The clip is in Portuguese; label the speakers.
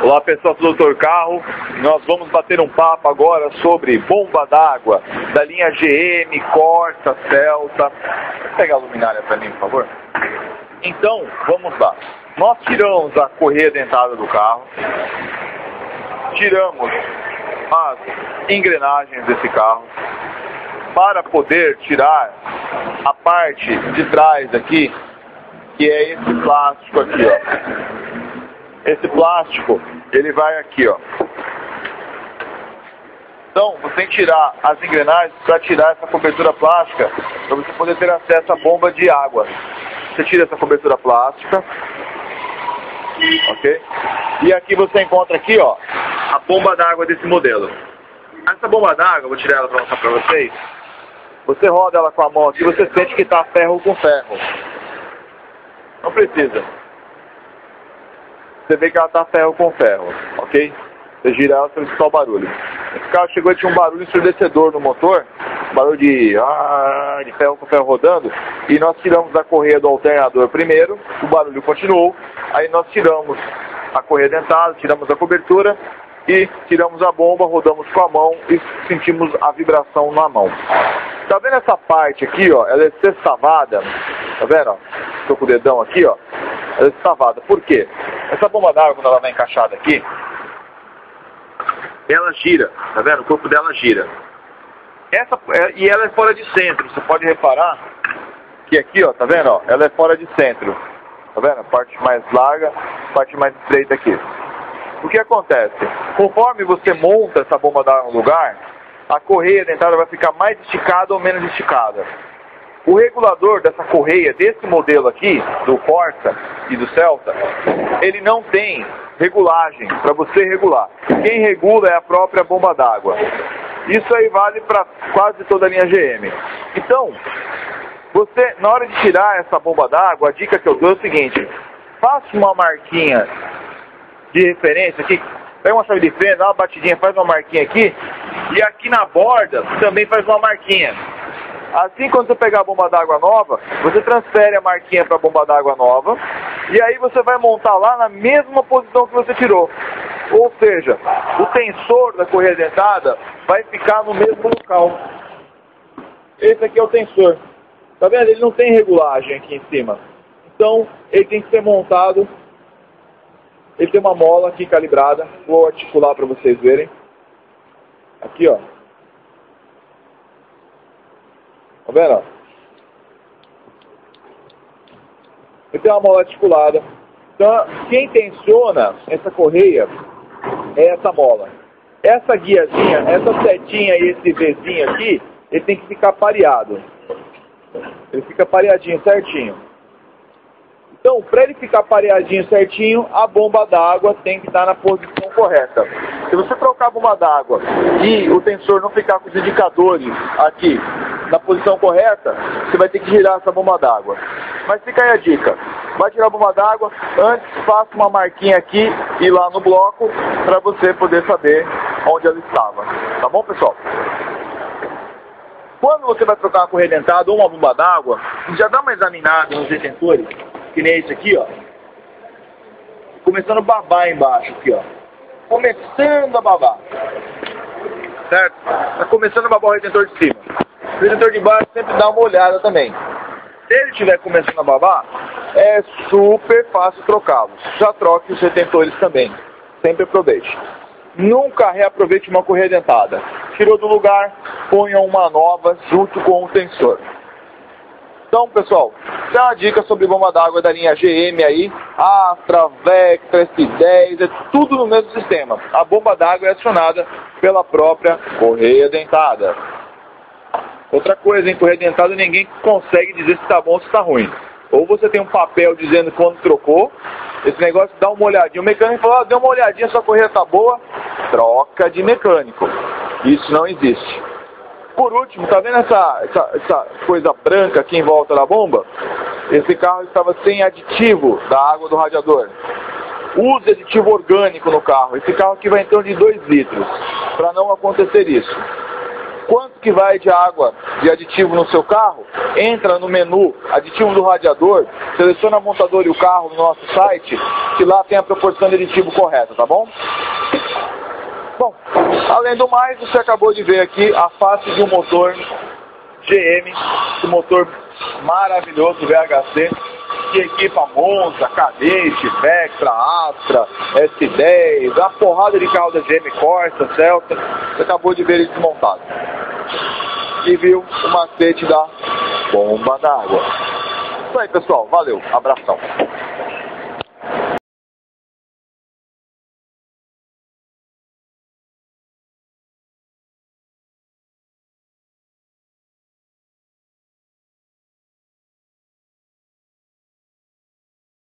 Speaker 1: Olá pessoal do Doutor Carro, nós vamos bater um papo agora sobre bomba d'água da linha GM, Corsa, Celta. Vou pegar a luminária para mim, por favor. Então, vamos lá. Nós tiramos a correia dentada do carro, tiramos as engrenagens desse carro para poder tirar a parte de trás aqui, que é esse plástico aqui, ó. Esse plástico, ele vai aqui, ó. Então, você tem que tirar as engrenagens para tirar essa cobertura plástica, para você poder ter acesso à bomba de água. Você tira essa cobertura plástica, ok? E aqui você encontra aqui, ó, a bomba d'água desse modelo. Essa bomba d'água, vou tirar ela para mostrar para vocês. Você roda ela com a mão aqui, você sente que está ferro com ferro. Não precisa. Você vê que ela está ferro com ferro, ok? Você gira ela para escutar o barulho. Esse carro chegou e tinha um barulho ensurdecedor no motor, barulho de ferro com ferro rodando, e nós tiramos a correia do alternador primeiro, o barulho continuou, aí nós tiramos a correia dentada, tiramos a cobertura e tiramos a bomba, rodamos com a mão e sentimos a vibração na mão. Tá vendo essa parte aqui, ó? Ela é sextavada, tá vendo? Ó? Estou com o dedão aqui, ó. Ela é sextavada. Por quê? Essa bomba d'água, quando ela vai encaixada aqui, ela gira, tá vendo? O corpo dela gira. E ela é fora de centro. Você pode reparar que aqui, ó, tá vendo? Ó, ela é fora de centro. Tá vendo? A parte mais larga, a parte mais estreita aqui. O que acontece? Conforme você monta essa bomba d'água no lugar, a correia dentada vai ficar mais esticada ou menos esticada. O regulador dessa correia, desse modelo aqui, do Corsa e do Celta, ele não tem regulagem para você regular. Quem regula é a própria bomba d'água. Isso aí vale para quase toda a linha GM. Então, você, na hora de tirar essa bomba d'água, a dica que eu dou é o seguinte: faça uma marquinha de referência aqui, pega uma chave de fenda, dá uma batidinha, faz uma marquinha aqui, e aqui na borda também faz uma marquinha. Assim, quando você pegar a bomba d'água nova, você transfere a marquinha para a bomba d'água nova, e aí você vai montar lá na mesma posição que você tirou. Ou seja, o tensor da correia dentada vai ficar no mesmo local. Esse aqui é o tensor. Tá vendo? Ele não tem regulagem aqui em cima. Então, ele tem que ser montado. Ele tem uma mola aqui calibrada. Vou articular para vocês verem. Aqui, ó. Tá vendo? Ele tem uma mola articulada. Então, quem tensiona essa correia é essa mola. Essa guiazinha, essa setinha e esse Vzinho aqui, ele tem que ficar pareado. Ele fica pareadinho, certinho. Então, para ele ficar pareadinho certinho, a bomba d'água tem que estar na posição correta. Se você trocar a bomba d'água e o tensor não ficar com os indicadores aqui na posição correta, você vai ter que girar essa bomba d'água. Mas fica aí a dica. Vai tirar a bomba d'água, antes faça uma marquinha aqui e lá no bloco para você poder saber onde ela estava. Tá bom, pessoal? Quando você vai trocar uma correia dentada ou uma bomba d'água, já dá uma examinada nos retentores, que nem esse aqui, ó. Começando a babar embaixo aqui, ó. Começando a babar. Certo? Tá começando a babar o retentor de cima. O retentor de baixo sempre dá uma olhada também. Se ele estiver começando a babar, é super fácil trocá-los. Já troque os retentores também. Sempre aproveite. Nunca reaproveite uma correia dentada. Tirou do lugar, ponha uma nova junto com o tensor. Então, pessoal, tem uma dica sobre bomba d'água da linha GM aí, Astra, Vectra, S10, é tudo no mesmo sistema. A bomba d'água é acionada pela própria correia dentada. Outra coisa, em correia dentada ninguém consegue dizer se está bom ou se está ruim. Ou você tem um papel dizendo quando trocou, esse negócio dá uma olhadinha, o mecânico falou, deu uma olhadinha, sua correia está boa, troca de mecânico. Isso não existe. Por último, tá vendo essa coisa branca aqui em volta da bomba? Esse carro estava sem aditivo da água do radiador. Use aditivo orgânico no carro. Esse carro aqui vai em torno de 2 litros, para não acontecer isso. quanto que vai de água de aditivo no seu carro, entra no menu aditivo do radiador, seleciona a montadora e o carro no nosso site, que lá tem a proporção de aditivo correta, tá bom? Bom, além do mais, você acabou de ver aqui a face de um motor GM, um motor maravilhoso VHC, que equipa Monza, Cadete, Vectra, Astra, S10, a porrada de carro da GM, Corsa, Celta. Você acabou de ver ele desmontado. E viu o macete da bomba d'água. Isso aí, pessoal. Valeu. Abração.